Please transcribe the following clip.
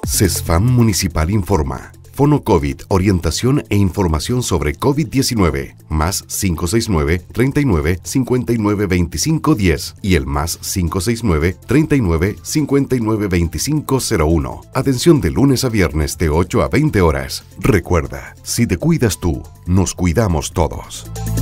CESFAM Municipal informa. Fono COVID, orientación e información sobre COVID-19, más 569-39-59-25-10 y el más 569-39-59-25-01. Atención de lunes a viernes de 8 a 20 horas. Recuerda, si te cuidas tú, nos cuidamos todos.